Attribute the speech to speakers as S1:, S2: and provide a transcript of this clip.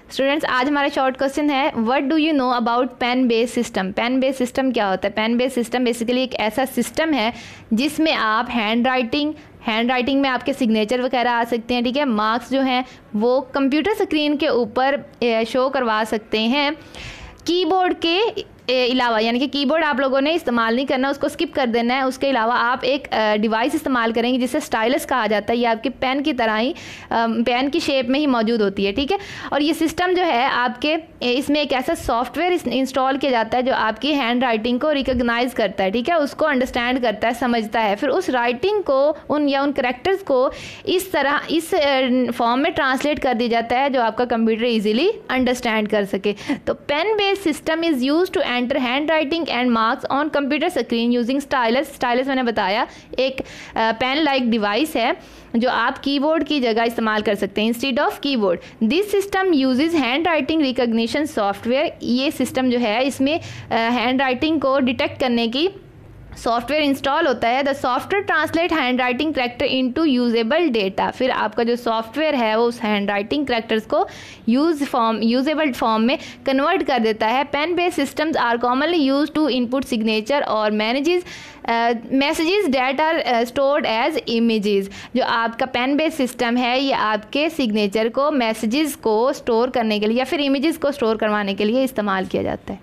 S1: Students, आज हमारा short question है, what do you know about pen base system. Pen base system क्या होता है? पेन बेस सिस्टम बेसिकली एक ऐसा सिस्टम है जिसमें आप हैंड राइटिंग में आपके सिग्नेचर वगैरह आ सकते हैं, ठीक है। मार्क्स जो हैं वो कंप्यूटर स्क्रीन के ऊपर शो करवा सकते हैं। कीबोर्ड के अलावा, यानी कि कीबोर्ड आप लोगों ने इस्तेमाल नहीं करना, उसको स्किप कर देना है। उसके अलावा आप एक डिवाइस इस्तेमाल करेंगे जिसे स्टाइलस कहा जाता है। ये आपके पेन की तरह ही पेन की शेप में ही मौजूद होती है, ठीक है। और ये सिस्टम जो है आपके इसमें एक ऐसा सॉफ्टवेयर इंस्टॉल किया जाता है जो आपकी हैंड राइटिंग को रिकॉग्नाइज करता है, ठीक है, उसको अंडरस्टैंड करता है, समझता है। फिर उस राइटिंग को उन करेक्टर्स को इस तरह इस फॉर्म में ट्रांसलेट कर दिया जाता है जो आपका कंप्यूटर ईजिली अंडरस्टैंड कर सके। तो pen based system is use to enter handwriting and marks on computer screen using stylus. Stylus मैंने बताया एक पेन लाइक डिवाइस है जो आप कीबोर्ड की जगह इस्तेमाल कर सकते हैं instead of keyboard. This system uses handwriting recognition software. ये सिस्टम जो है इसमें हैंड राइटिंग को डिटेक्ट करने की सॉफ्टवेयर इंस्टॉल होता है। The software translate handwriting character into usable data. फिर आपका जो सॉफ्टवेयर है वो उस हैंड राइटिंग करेक्टर्स को यूजेबल फॉर्म में कन्वर्ट कर देता है। Pen based systems are commonly use to input signature और messages that are stored as images. जो आपका पेन बेस्ड सिस्टम है ये आपके सिग्नेचर को, मैसेजेस को स्टोर करने के लिए या फिर इमेजेस को स्टोर करवाने के लिए इस्तेमाल किया जाता है।